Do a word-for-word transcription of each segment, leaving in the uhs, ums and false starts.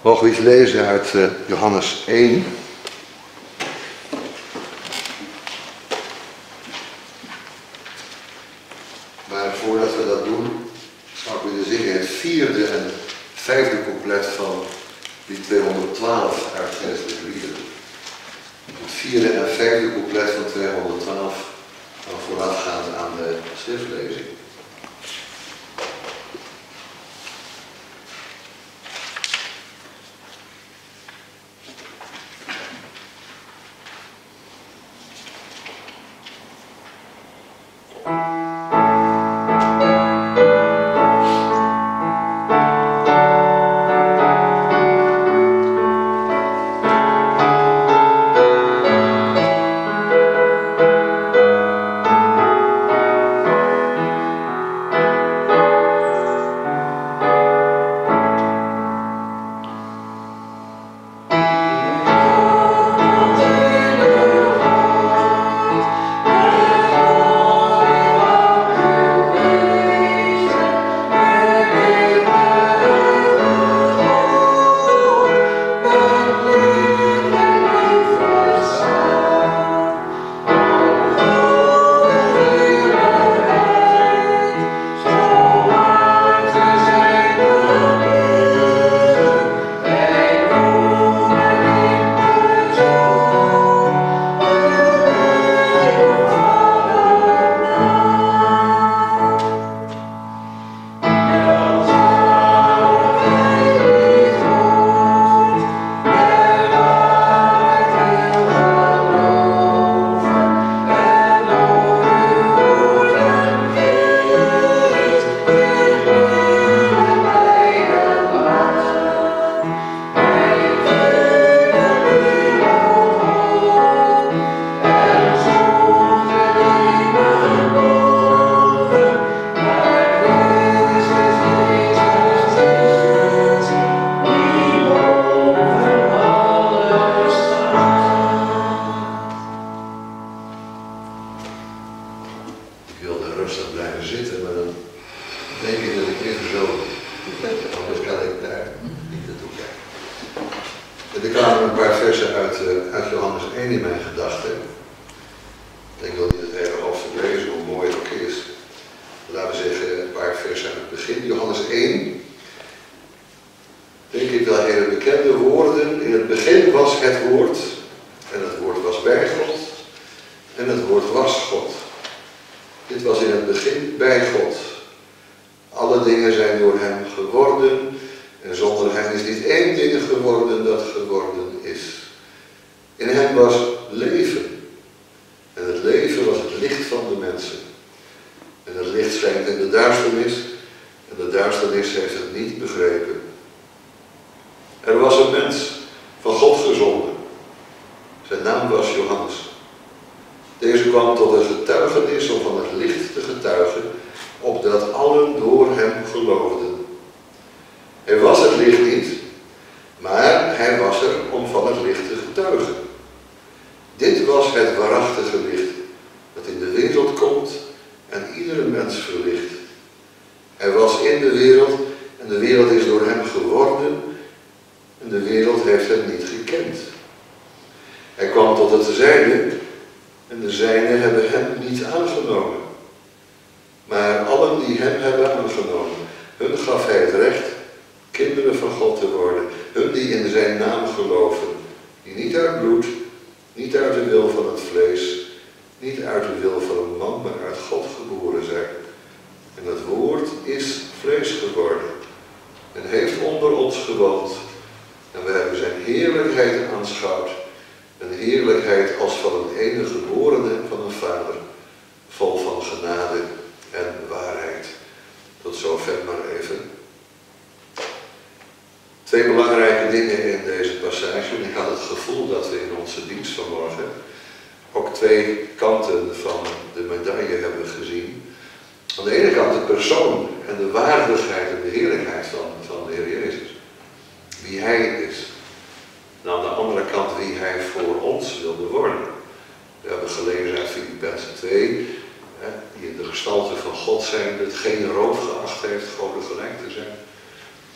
Mogen we iets lezen uit uh, Johannes één. Maar voordat we dat doen, zou ik willen zingen het vierde en vijfde couplet van die tweehonderdtwaalf uit Geestelijke Liederen. Het vierde en vijfde couplet van tweehonderdtwaalf, dan voorafgaand aan de schriftlezing.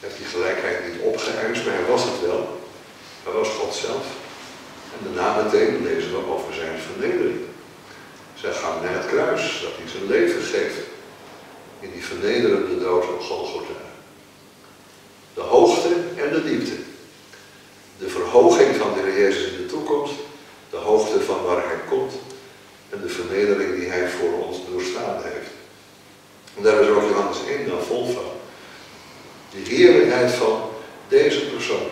heeft die gelijkheid niet opgeëist, maar hij was het wel. Hij was God zelf. En daarna meteen lezen we over zijn vernedering. Zijn gang naar het kruis, dat hij zijn leven geeft. In die vernederende dood op Golgotha. De hoogte en de diepte. De verhoging van de Heer Jezus in de toekomst. De hoogte van waar hij komt. En de vernedering die hij voor ons doorstaan heeft. En daar is ook Johannes één dan vol van. De heerlijkheid van deze persoon.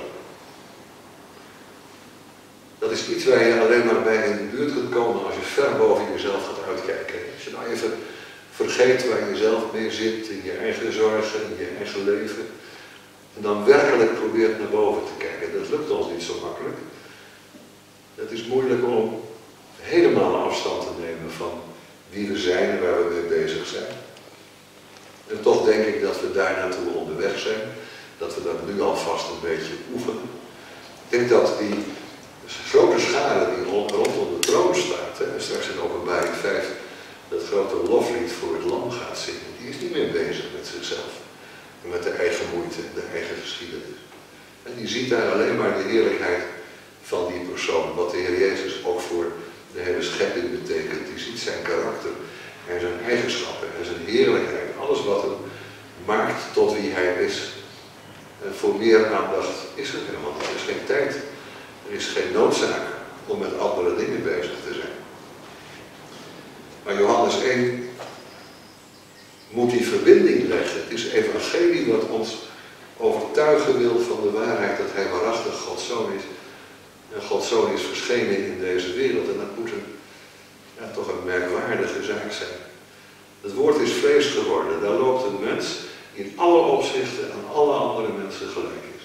Dat is iets waar je alleen maar bij in de buurt kunt komen als je ver boven jezelf gaat uitkijken. Als je nou even vergeet waar je zelf mee zit, in je eigen zorgen, in je eigen leven. En dan werkelijk probeert naar boven te kijken. Dat lukt ons niet zo makkelijk. Het is moeilijk om helemaal afstand te nemen van wie we zijn en waar we mee bezig zijn. En toch denk ik dat we daar naartoe onderweg zijn. Dat we dat nu alvast een beetje oefenen. Ik denk dat die grote schare die rondom de troon staat, hè, en straks in Openbaring vijf dat grote loflied voor het lam gaat zingen, die is niet meer bezig met zichzelf. En met de eigen moeite en de eigen geschiedenis. En die ziet daar alleen maar de heerlijkheid van die persoon. Wat de Heer Jezus ook voor de hele schepping betekent. Die ziet zijn karakter en zijn eigenschappen en zijn heerlijkheid. Alles wat hem maakt tot wie hij is. En voor meer aandacht is er helemaal niet. Er is geen tijd. Er is geen noodzaak om met andere dingen bezig te zijn. Maar Johannes één moet die verbinding leggen. Het is evangelie wat ons overtuigen wil van de waarheid dat hij waarachtig Gods Zoon is. En Gods Zoon is verschenen in deze wereld. En dat moet een, ja, toch een merkwaardige zaak zijn. Het woord is vlees geworden. Daar loopt een mens in alle opzichten aan alle andere mensen gelijk is.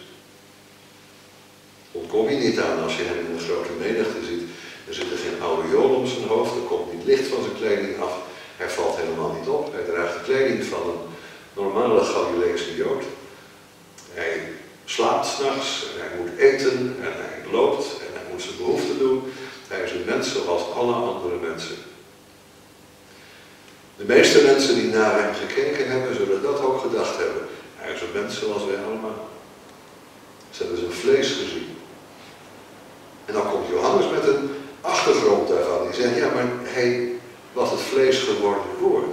Ontkom je niet aan als je hem in een grote menigte ziet. Er zit er geen aureool om zijn hoofd. Er komt niet licht van zijn kleding af. Hij valt helemaal niet op. Hij draagt de kleding van een normale Galileese Jood. Hij slaapt 's nachts en hij moet eten en hij loopt en hij moet zijn behoeften doen. Hij is een mens zoals alle andere mensen. De meeste mensen die naar hem gekeken hebben, zullen dat ook gedacht hebben. Hij is een mens zoals wij allemaal. Ze hebben zijn vlees gezien. En dan komt Johannes met een achtergrond daarvan. Die zegt, ja, maar hij was het vlees geworden woord.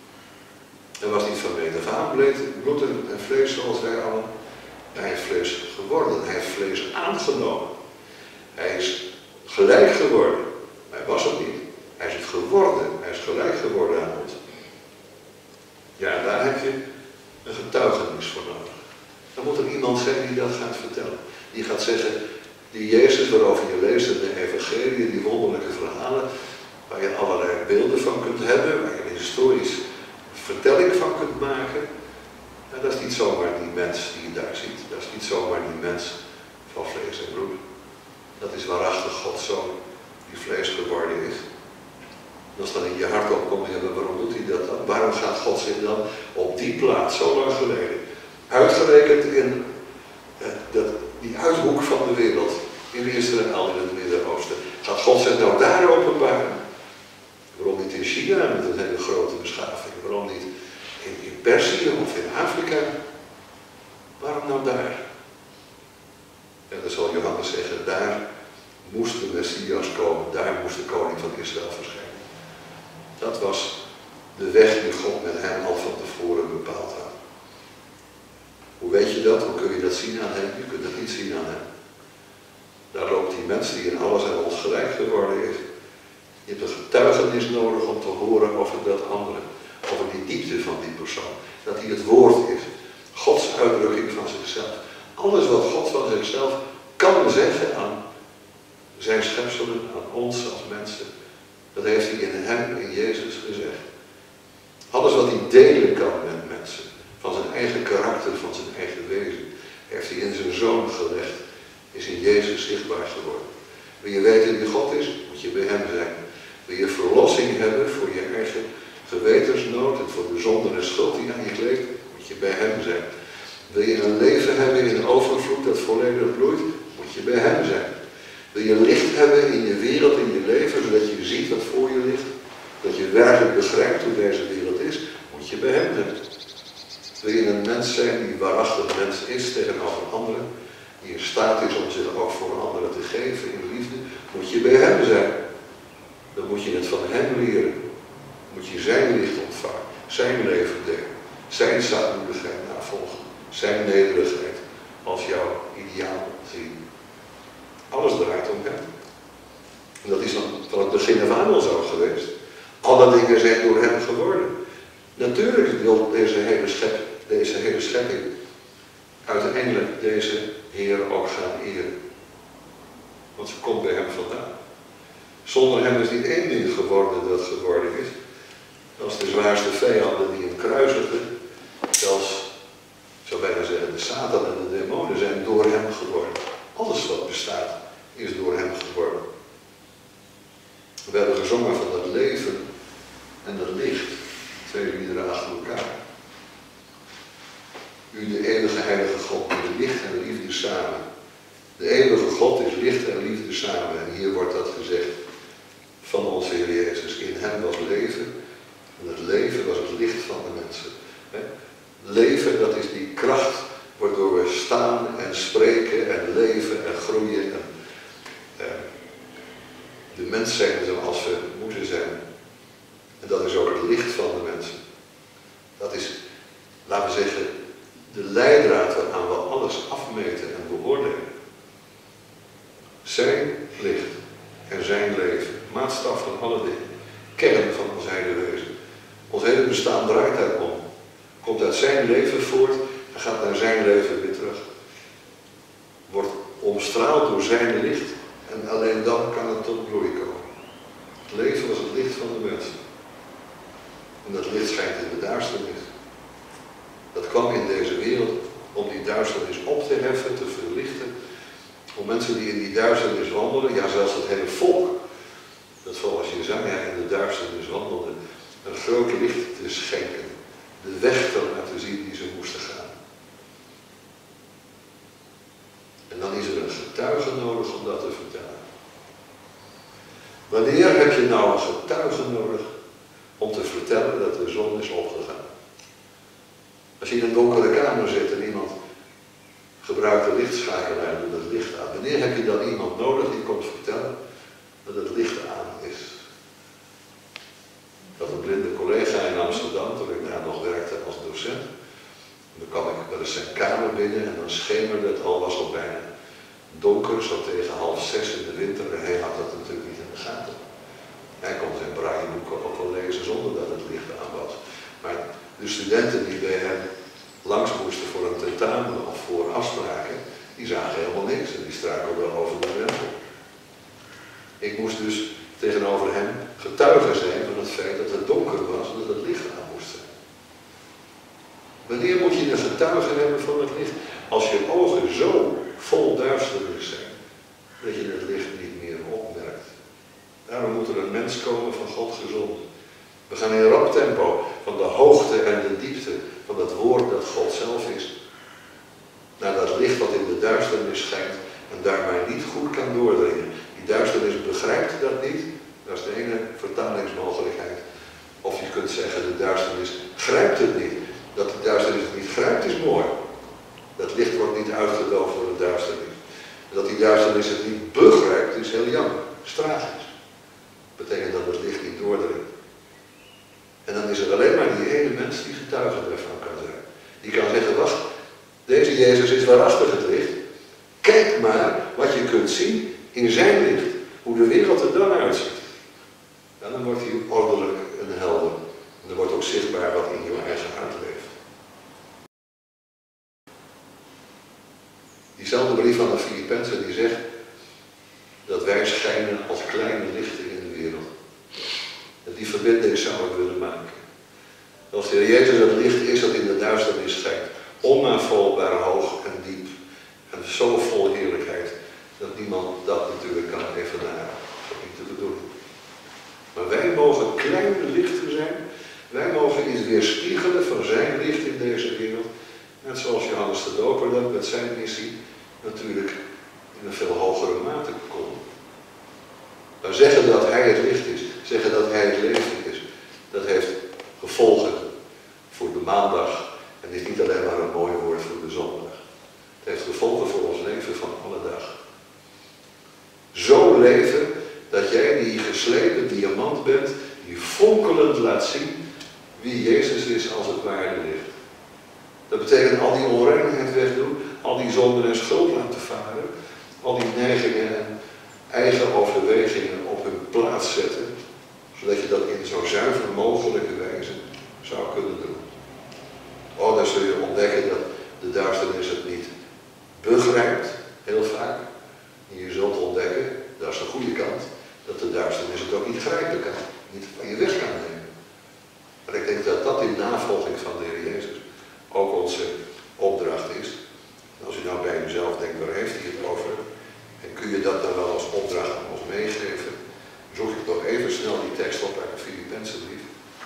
Hij was niet van meet af aan bloed en vlees zoals wij allen. Hij is vlees geworden. Hij heeft vlees aangenomen. Hij is gelijk geworden. Hij was het niet. Hij is het geworden. Hij is gelijk geworden aan ons. Ja, daar heb je een getuigenis voor nodig. Dan moet er iemand zijn die dat gaat vertellen. Die gaat zeggen, die Jezus waarover je leest in de evangelie, die wonderlijke verhalen, waar je allerlei beelden van kunt hebben, waar je een historisch vertelling van kunt maken. En dat is niet zomaar die mens die je daar ziet. Dat is niet zomaar die mens van vlees en bloed. Dat is waarachtig Gods Zoon die vlees geworden is. En als dan in je hart opkomt, hebben, waarom doet hij dat dan? Waarom gaat God zich dan op die plaats, zo lang geleden, uitgerekend in eh, dat, die uithoek van de wereld, in Israël, in het Midden-Oosten, gaat God zich nou daar openbaren? Waarom niet in China met een hele grote beschaving? Waarom niet in, in Perzië of in Afrika? Waarom nou daar? En dan zal Johannes zeggen, daar moest de Messias komen, daar moest de koning van Israël verschijnen. Dat was de weg die God met hem al van tevoren bepaald had. Hoe weet je dat? Hoe kun je dat zien aan hem? Je kunt het niet zien aan hem. Daar loopt die mens die in alles aan ons gelijk geworden is. Je hebt een getuigenis nodig om te horen over dat andere. Over die diepte van die persoon. Dat hij het woord is. Gods uitdrukking van zichzelf. Alles wat God van zichzelf kan zeggen aan zijn schepselen, aan ons als mensen. Dat heeft hij in hem, in Jezus gezegd. Alles wat hij delen kan met mensen. Van zijn eigen karakter, van zijn eigen wezen. Heeft hij in zijn zoon gelegd. Is in Jezus zichtbaar geworden. Wil je weten wie God is? Moet je bij hem zijn. Wil je verlossing hebben voor je eigen gewetensnood en voor de zonde en schuld die aan je kleeft? Moet je bij hem zijn. Wil je een leven hebben in overvloed dat volledig bloeit? Moet je bij hem zijn. Wil je licht hebben in je wereld, in je leven, zodat je ziet wat voor je ligt? Dat je werkelijk begrijpt hoe deze wereld is? Moet je bij hem zijn. Wil je een mens zijn die waarachtig mens is tegenover anderen, die in staat is om zich ook voor anderen te geven in liefde, moet je bij hem zijn. Dan moet je het van hem leren. Dan moet je zijn licht ontvangen, zijn leven delen, zijn zachtmoedigheid navolgen, zijn nederigheid als jouw ideaal zien. Alles draait om hem. En dat is dan van het begin af aan al zo geweest. Alle dingen zijn door hem geworden. Natuurlijk wil deze hele, schep, deze hele schepping uiteindelijk deze Heer ook gaan eren. Want ze komt bij hem vandaan. Zonder hem is niet één ding geworden dat geworden is. Als de zwaarste vijanden die hem kruisigden, zelfs, ik zou bijna zeggen, de Satan en de demonen zijn door hem geworden. Alles wat bestaat is door hem geworden. We hebben gezongen van dat leven en dat licht. Twee liederen achter elkaar. U de eeuwige heilige God, de licht en liefde samen. De eeuwige God is licht en liefde samen. En hier wordt dat gezegd van onze Heer Jezus. In hem was leven. En het leven was het licht van de mensen. Leven, dat is die kracht waardoor we staan en spreken en leven en groeien. En, eh, de mens zijn zoals we moeten zijn. En dat is ook het licht van de mensen. Dat is, laten we zeggen, de leidraad waaraan we alles afmeten en beoordelen. Zijn licht en zijn leven, maatstaf van alle dingen, kern van ons hele wezen. Ons hele bestaan draait daarom. Komt uit zijn leven voort en gaat naar zijn leven weer terug. Wordt omstraald door zijn licht en alleen dan kan het tot bloei komen. Het leven was het licht van de mensen. En dat licht schijnt in de duisternis. Dat kwam in deze wereld om die duisternis op te heffen, te verlichten. Om mensen die in die duisternis wandelen, ja zelfs het hele volk, dat zoals Jesaja in de duisternis wandelde, een groot licht te schenken. De weg te laten zien die ze moesten gaan. En dan is er een getuige nodig om dat te vertellen. Wanneer heb je nou een getuige nodig om te vertellen dat de zon is opgegaan? Als je in een donkere kamer zit en iemand gebruikt de lichtschakelaar en doet het licht aan. Wanneer heb je dan iemand nodig die komt vertellen dat het licht aan is? Ik had een blinde collega in Amsterdam toen ik daar nog werkte als docent. En dan kwam ik wel eens zijn kamer binnen en dan schemerde het al, was al bijna donker, zo tegen half zes in de winter. En hij had dat natuurlijk niet in de gaten. Hij kon zijn brailleboeken ook wel lezen zonder dat het licht aan was. Maar de studenten die bij hem langs moesten voor een tentamen of voor afspraken, die zagen helemaal niks en die struikelden over de drempel. Ik moest dus tegenover hem getuige zijn van het feit dat het donker was en dat het licht aan moest zijn. Wanneer moet je een getuige hebben van het licht? Als je ogen zo vol duisternis zijn, dat je het licht niet meer opmerkt. Daarom moet er een mens komen van God gezond. We gaan in rap tempo van de hoogte en de diepte van het woord dat God zelf is, naar dat licht wat in de duisternis schijnt en daarbij niet goed kan doordringen. Die duisternis begrijpt dat niet, dat is de ene vertalingsmogelijkheid. Of je kunt zeggen, de duisternis grijpt het niet. Dat de duisternis het niet grijpt is mooi. Dat licht wordt niet uitgedoofd door de duisternis. Dat die duisternis het niet begrijpt is heel jammer, is tragisch. Dat betekent dat het licht niet doordringt. En dan is er alleen maar die ene mens die getuige ervan kan zijn. Die kan zeggen, wacht, deze Jezus is waarachtig het licht. Kijk maar wat je kunt zien in zijn licht. Hoe de wereld er dan uitziet. En dan wordt hij ordelijk en helder. En dan wordt ook zichtbaar wat in je eigen hart leeft. Diezelfde brief aan de Filippenzen die zegt dat wij schijnen als kleine lichten in de wereld. En die verbinding zou ik willen maken. Als de Heer Jezus het licht is dat in de duisternis schijnt, onnavolgbaar hoog en diep en zo vol heerlijkheid, dat niemand dat natuurlijk kan evenaren. Dat is niet te bedoelen. Maar wij mogen kleine lichten zijn. Wij mogen iets weerspiegelen van zijn licht in deze wereld. Net zoals Johannes de Doper dat met zijn missie natuurlijk in een veel hogere mate kon. Maar zeggen dat hij het licht is, zeggen dat hij het leven is, dat heeft gevolgen voor de maandag en En is niet alleen maar een mooi woord voor de zondag. Het heeft gevolgen voor ons leven van alle dag. Zo leven dat jij die geslepen diamant bent, die fonkelend laat zien wie Jezus is als het ware licht. Dat betekent al die onreinheid wegdoen, al die zonden en schuld laten varen, al die neigingen en eigen overwegingen op hun plaats zetten, zodat je dat in zo zuiver mogelijke wijze zou kunnen doen. Oh, dan zul je ontdekken dat de duisternis het niet begrijpt, heel vaak. En je zult ontdekken, dat is de goede kant, dat de duisternis het ook niet grijpen kan, niet van je weg kan nemen. Maar ik denk dat dat in navolging van de Heer Jezus ook onze opdracht is. En als u nou bij uzelf denkt, waar heeft hij het over? En kun je dat dan wel als opdracht aan ons meegeven? Zoek ik toch even snel die tekst op uit de Filippenzenbrief.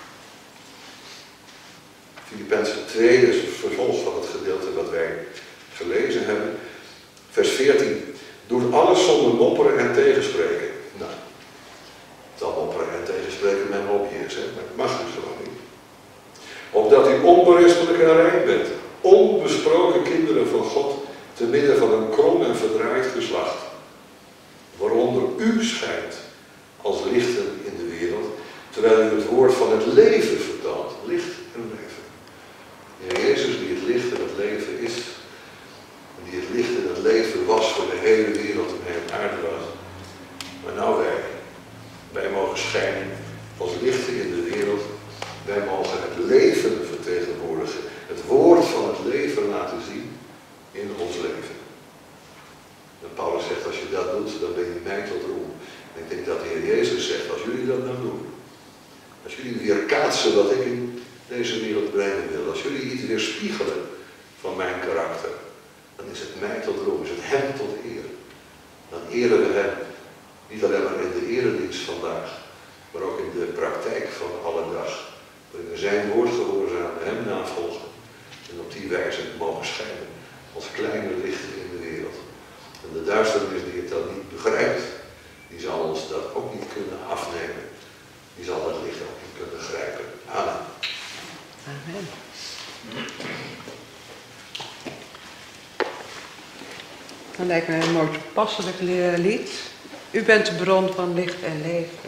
Filippenzen twee is het vervolg van het gedeelte wat wij gelezen hebben. Vers veertien. Doe alles zonder mopperen en tegenspreken. Nou, dan mopperen en tegenspreken mijn hobby is, hè? Maar dat mag dus gewoon niet. Opdat u onberispelijk en rein bent, onbesproken kinderen van God, te midden van een krom en verdraaid geslacht, waaronder u schijnt als lichten in de wereld, terwijl u het woord van het leven vertelt. Licht en leven. De Heer Jezus die het licht en het leven is, en die het licht en het leven was voor de hele wereld en heel aarde was. Maar nou wij, wij mogen schijnen als lichten in de wereld. Wij mogen het leven vertegenwoordigen, het woord van het leven laten zien in ons leven. En Paulus zegt, als je dat doet, dan ben je mij tot roem. En ik denk dat de Heer Jezus zegt, als jullie dat nou doen, als jullie weer kaatsen wat ik in deze wereld brengen wil, als jullie iets weer spiegelen van mijn karakter, dan is het mij tot roem, is het hem tot eer. Dan eren we hem, niet alleen maar in de eredienst vandaag, maar ook in de praktijk van alle dag. Waarin we zijn woord gehoorzamen, hem navolgen en op die wijze mogen schijnen als kleine lichten in de wereld. En de duisternis die het dan niet begrijpt, die zal ons dat ook niet kunnen afnemen. Die zal dat licht ook niet kunnen grijpen. Amen. Amen. Dan lijkt me een mooi toepasselijk lied. U bent de bron van licht en leven.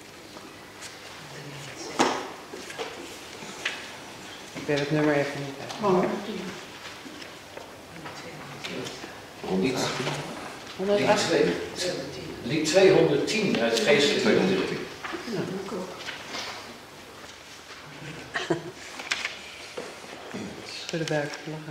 Ik ben het nummer even niet uit. Lied, honderdachttien. lied tweehonderdtien uit geestelijke liederen. Schudden buik lachen.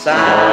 staan.